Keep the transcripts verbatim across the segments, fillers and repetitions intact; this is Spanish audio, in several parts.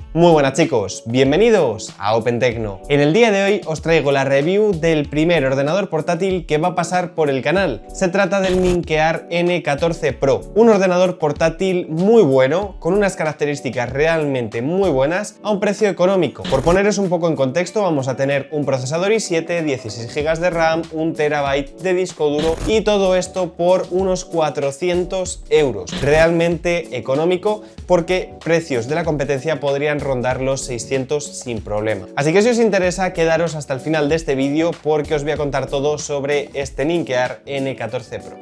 Muy buenas chicos, bienvenidos a Open Tecno. En el día de hoy os traigo la review del primer ordenador portátil que va a pasar por el canal. Se trata del Ninkear N catorce Pro, un ordenador portátil muy bueno, con unas características realmente muy buenas a un precio económico. Por poneros un poco en contexto, vamos a tener un procesador i siete, dieciséis gigas de RAM, un terabyte de disco duro y todo esto por unos cuatrocientos euros. Realmente económico porque precios de la competencia podrían rondar los seiscientos sin problema. Así que si os interesa, quedaros hasta el final de este vídeo porque os voy a contar todo sobre este Ninkear N catorce Pro.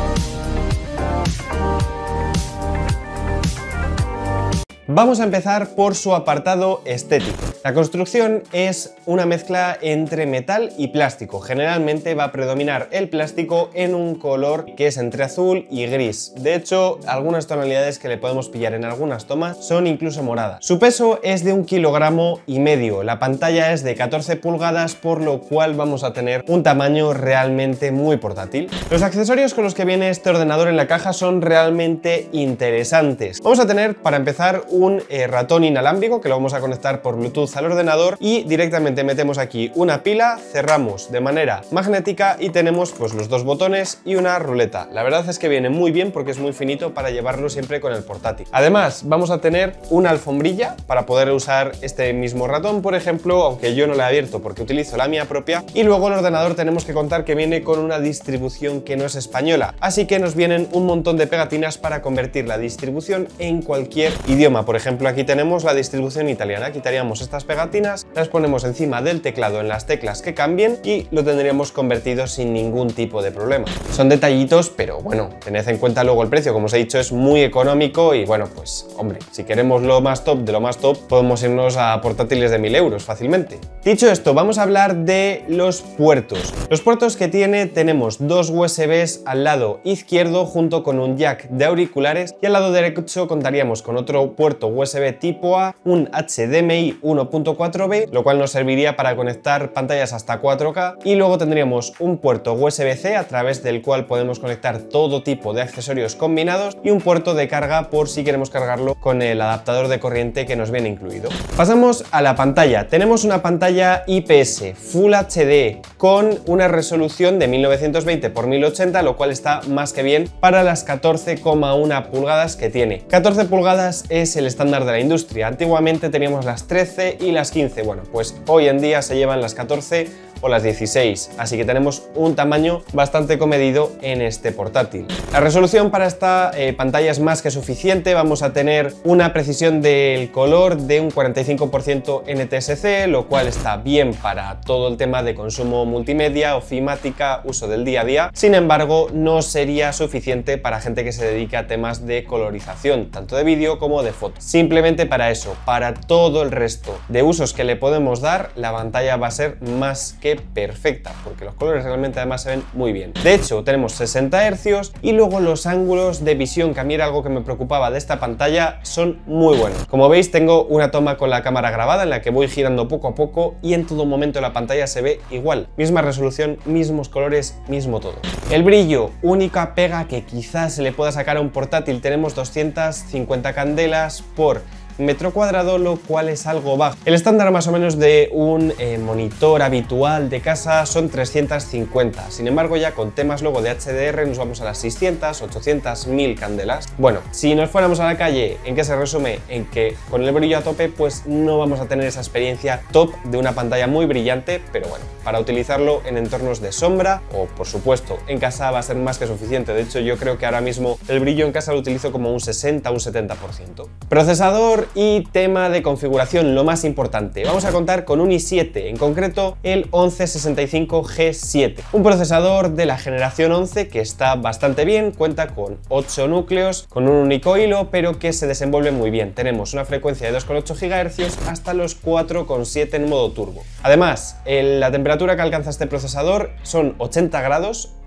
Vamos a empezar por su apartado estético. La construcción es una mezcla entre metal y plástico. Generalmente va a predominar el plástico en un color que es entre azul y gris. De hecho, algunas tonalidades que le podemos pillar en algunas tomas son incluso moradas. Su peso es de un kilogramo y medio. La pantalla es de catorce pulgadas, por lo cual vamos a tener un tamaño realmente muy portátil. Los accesorios con los que viene este ordenador en la caja son realmente interesantes. Vamos a tener, para empezar, un eh, ratón inalámbrico que lo vamos a conectar por Bluetooth al ordenador y directamente metemos aquí una pila, cerramos de manera magnética y tenemos pues los dos botones y una ruleta. La verdad es que viene muy bien porque es muy finito para llevarlo siempre con el portátil. Además vamos a tener una alfombrilla para poder usar este mismo ratón, por ejemplo, aunque yo no la he abierto porque utilizo la mía propia. Y luego el ordenador tenemos que contar que viene con una distribución que no es española, así que nos vienen un montón de pegatinas para convertir la distribución en cualquier idioma. Por ejemplo, aquí tenemos la distribución italiana. Quitaríamos estas pegatinas, las ponemos encima del teclado en las teclas que cambien y lo tendríamos convertido sin ningún tipo de problema. Son detallitos, pero bueno, tened en cuenta luego el precio. Como os he dicho, es muy económico y bueno, pues hombre, si queremos lo más top de lo más top, podemos irnos a portátiles de mil euros fácilmente. Dicho esto, vamos a hablar de los puertos. Los puertos que tiene, tenemos dos U S Bs al lado izquierdo junto con un jack de auriculares y al lado derecho contaríamos con otro puerto U S B tipo A, un H D M I uno punto cuatro B, lo cual nos serviría para conectar pantallas hasta cuatro K, y luego tendríamos un puerto U S B C a través del cual podemos conectar todo tipo de accesorios combinados y un puerto de carga por si queremos cargarlo con el adaptador de corriente que nos viene incluido. Pasamos a la pantalla. Tenemos una pantalla I P S Full H D con una resolución de mil novecientos veinte por mil ochenta, lo cual está más que bien para las catorce coma uno pulgadas que tiene. catorce pulgadas es el estándar de la industria. Antiguamente teníamos las trece y las quince. Bueno, pues hoy en día se llevan las catorce o las dieciséis, así que tenemos un tamaño bastante comedido en este portátil. La resolución para esta eh, pantalla es más que suficiente. Vamos a tener una precisión del color de un cuarenta y cinco por ciento N T S C, lo cual está bien para todo el tema de consumo multimedia, ofimática, uso del día a día. Sin embargo, no sería suficiente para gente que se dedica a temas de colorización, tanto de vídeo como de foto. Simplemente para eso, para todo el resto de usos que le podemos dar, la pantalla va a ser más que perfecta, porque los colores realmente además se ven muy bien. De hecho, tenemos sesenta hercios y luego los ángulos de visión, que a mí era algo que me preocupaba de esta pantalla, son muy buenos. Como veis, tengo una toma con la cámara grabada en la que voy girando poco a poco y en todo momento la pantalla se ve igual. Misma resolución, mismos colores, mismo todo. El brillo, única pega que quizás se le pueda sacar a un portátil, tenemos doscientas cincuenta candelas por metro cuadrado, lo cual es algo bajo. El estándar más o menos de un eh, monitor habitual de casa son trescientas cincuenta. Sin embargo, ya con temas luego de H D R nos vamos a las seiscientas, ochocientas, mil candelas. Bueno, si nos fuéramos a la calle, ¿en qué se resume? En que con el brillo a tope pues no vamos a tener esa experiencia top de una pantalla muy brillante, pero bueno, para utilizarlo en entornos de sombra o por supuesto en casa va a ser más que suficiente. De hecho, yo creo que ahora mismo el brillo en casa lo utilizo como un sesenta, un setenta por ciento. Procesador y tema de configuración, lo más importante. Vamos a contar con un i siete, en concreto el once sesenta y cinco G siete, un procesador de la generación once que está bastante bien, cuenta con ocho núcleos, con un único hilo, pero que se desenvuelve muy bien. Tenemos una frecuencia de dos coma ocho gigahercios hasta los cuatro coma siete en modo turbo. Además, el, la temperatura que alcanza este procesador son ochenta grados,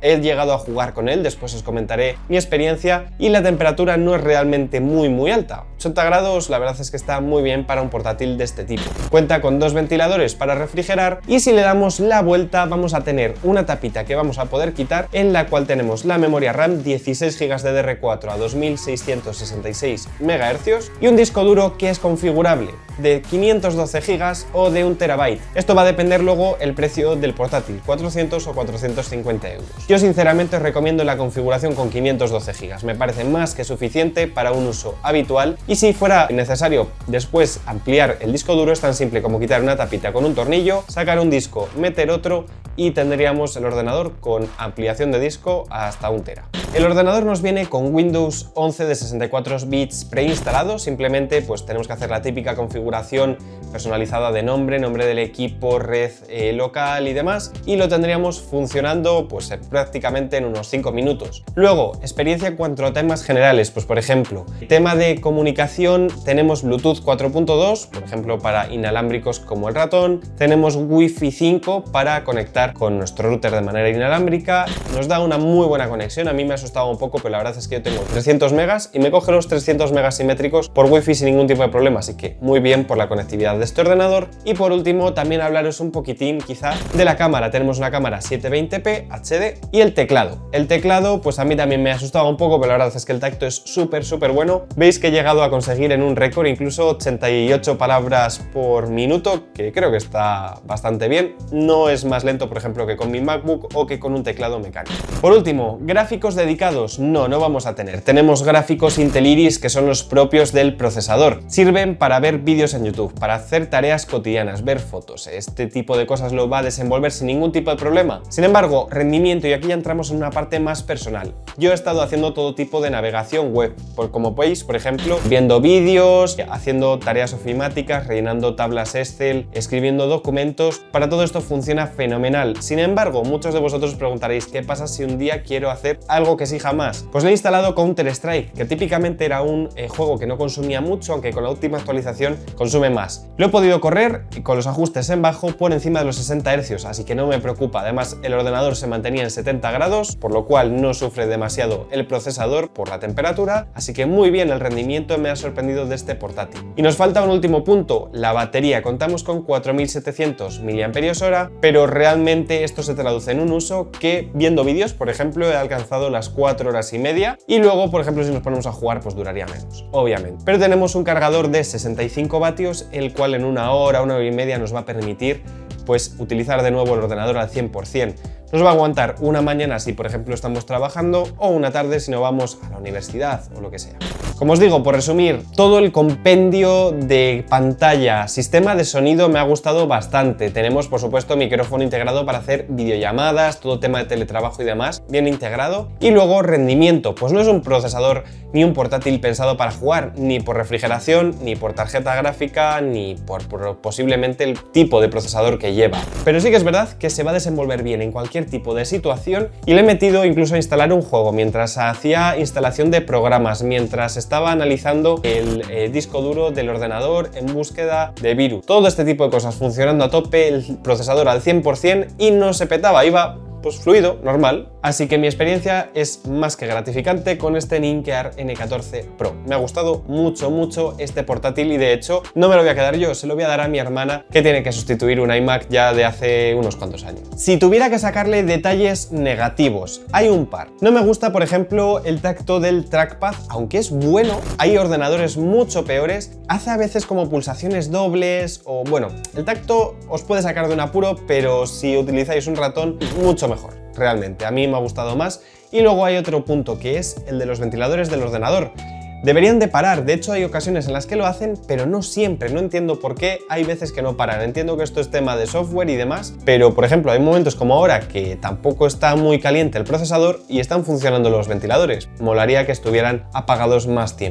he llegado a jugar con él, después os comentaré mi experiencia, y la temperatura no es realmente muy muy alta. ochenta grados la verdad es que está muy bien para un portátil de este tipo. Cuenta con dos ventiladores para refrigerar y si le damos la vuelta vamos a tener una tapita que vamos a poder quitar, en la cual tenemos la memoria RAM dieciséis gigas de D D R cuatro a dos mil seiscientos sesenta y seis megahercios y un disco duro que es configurable de quinientos doce gigas o de un terabyte. Esto va a depender luego el precio del portátil, cuatrocientos o cuatrocientos cincuenta euros. Yo sinceramente os recomiendo la configuración con quinientos doce gigas, me parece más que suficiente para un uso habitual, y si fuera necesario después ampliar el disco duro es tan simple como quitar una tapita con un tornillo, sacar un disco, meter otro y tendríamos el ordenador con ampliación de disco hasta un tera. El ordenador nos viene con Windows once de sesenta y cuatro bits preinstalado, simplemente pues tenemos que hacer la típica configuración personalizada de nombre, nombre del equipo, red eh, local y demás, y lo tendríamos funcionando pues eh, prácticamente en unos cinco minutos. Luego, experiencia en cuanto a temas generales, pues por ejemplo, tema de comunicación, tenemos Bluetooth cuatro punto dos, por ejemplo para inalámbricos como el ratón, tenemos Wi-Fi cinco para conectar con nuestro router de manera inalámbrica, nos da una muy buena conexión, a mí me ha asustado un poco, pero la verdad es que yo tengo trescientos megas y me coge los trescientos megas simétricos por Wi-Fi sin ningún tipo de problema, así que muy bien por la conectividad de este ordenador. Y por último también hablaros un poquitín quizá de la cámara. Tenemos una cámara setecientos veinte p H D y el teclado. El teclado pues a mí también me ha asustado un poco, pero la verdad es que el tacto es súper súper bueno. Veis que he llegado a conseguir en un récord incluso ochenta y ocho palabras por minuto, que creo que está bastante bien. No es más lento por ejemplo que con mi MacBook o que con un teclado mecánico. Por último, gráficos dedicados, no, no vamos a tener. Tenemos gráficos Intel Iris que son los propios del procesador. Sirven para ver vídeos en YouTube, para hacer tareas cotidianas, ver fotos. Este tipo de cosas lo va a desenvolver sin ningún tipo de problema. Sin embargo, rendimiento, y aquí ya entramos en una parte más personal. Yo he estado haciendo todo tipo de navegación web, por, como veis, por ejemplo, viendo vídeos, haciendo tareas ofimáticas, rellenando tablas Excel, escribiendo documentos. Para todo esto funciona fenomenal. Sin embargo, muchos de vosotros os preguntaréis ¿qué pasa si un día quiero hacer algo que exija más? Pues le he instalado Counter-Strike, que típicamente era un eh, juego que no consumía mucho, aunque con la última actualización consume más. Lo he podido correr con los ajustes en bajo por encima de los sesenta hercios, así que no me preocupa. Además, el ordenador se mantenía en setenta grados, por lo cual no sufre demasiado el procesador por la temperatura, así que muy bien, el rendimiento me ha sorprendido de este portátil. Y nos falta un último punto, la batería. Contamos con cuatro mil setecientos miliamperios hora, pero realmente esto se traduce en un uso que, viendo vídeos, por ejemplo, he alcanzado las cuatro horas y media, y luego, por ejemplo, si nos ponemos a jugar, pues duraría menos, obviamente. Pero tenemos un cargador de sesenta y cinco vatios, el cual en una hora, una hora y media nos va a permitir pues utilizar de nuevo el ordenador al cien por cien. Nos va a aguantar una mañana si por ejemplo estamos trabajando, o una tarde si no vamos a la universidad o lo que sea. Como os digo, por resumir, todo el compendio de pantalla, sistema de sonido me ha gustado bastante. Tenemos por supuesto micrófono integrado para hacer videollamadas, todo tema de teletrabajo y demás, bien integrado. Y luego rendimiento, pues no es un procesador ni un portátil pensado para jugar, ni por refrigeración, ni por tarjeta gráfica, ni por, por posiblemente el tipo de procesador que lleva. Pero sí que es verdad que se va a desenvolver bien en cualquier tipo de situación, y le he metido incluso a instalar un juego mientras hacía instalación de programas, mientras estaba analizando el eh, disco duro del ordenador en búsqueda de virus. Todo este tipo de cosas funcionando a tope, el procesador al cien por cien, y no se petaba, iba pues fluido, normal. Así que mi experiencia es más que gratificante con este Ninkear N catorce Pro. Me ha gustado mucho, mucho este portátil, y de hecho no me lo voy a quedar yo, se lo voy a dar a mi hermana, que tiene que sustituir un iMac ya de hace unos cuantos años. Si tuviera que sacarle detalles negativos, hay un par. No me gusta, por ejemplo, el tacto del trackpad, aunque es bueno, hay ordenadores mucho peores, hace a veces como pulsaciones dobles, o bueno, el tacto os puede sacar de un apuro, pero si utilizáis un ratón, mucho mejor. Realmente, a mí me ha gustado más. Y luego hay otro punto, que es el de los ventiladores del ordenador. Deberían de parar, de hecho hay ocasiones en las que lo hacen, pero no siempre, no entiendo por qué hay veces que no paran. Entiendo que esto es tema de software y demás, pero por ejemplo hay momentos como ahora que tampoco está muy caliente el procesador y están funcionando los ventiladores. Molaría que estuvieran apagados más tiempo.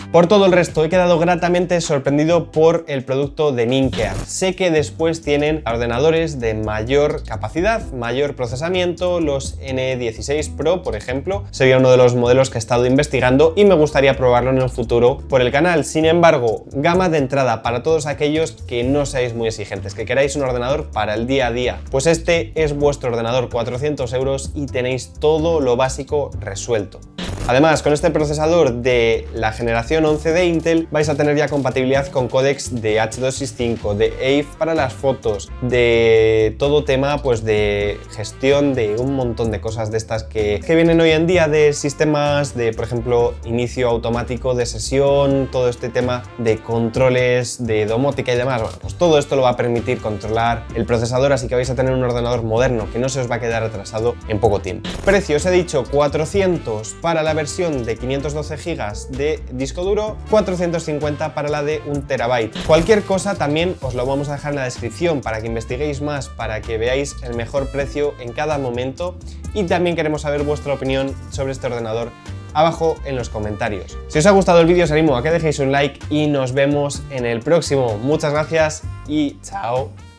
Por todo el resto, he quedado gratamente sorprendido por el producto de Ninkear. Sé que después tienen ordenadores de mayor capacidad, mayor procesamiento, los N dieciséis Pro, por ejemplo, sería uno de los modelos que he estado investigando y me gustaría probarlo en el futuro por el canal. Sin embargo, gama de entrada para todos aquellos que no seáis muy exigentes, que queráis un ordenador para el día a día, pues este es vuestro ordenador, cuatrocientos euros y tenéis todo lo básico resuelto. Además, con este procesador de la generación once de Intel vais a tener ya compatibilidad con códecs de H doscientos sesenta y cinco, de A I F para las fotos, de todo tema pues de gestión de un montón de cosas de estas que, que vienen hoy en día, de sistemas de, por ejemplo, inicio automático de sesión, todo este tema de controles de domótica y demás. Bueno, pues todo esto lo va a permitir controlar el procesador, así que vais a tener un ordenador moderno que no se os va a quedar atrasado en poco tiempo. Precio, os he dicho, cuatrocientos para la versión de quinientos doce gigas de disco duro, cuatrocientos cincuenta para la de un terabyte. Cualquier cosa también os lo vamos a dejar en la descripción para que investiguéis más, para que veáis el mejor precio en cada momento, y también queremos saber vuestra opinión sobre este ordenador abajo en los comentarios. Si os ha gustado el vídeo os animo a que dejéis un like y nos vemos en el próximo. Muchas gracias y chao.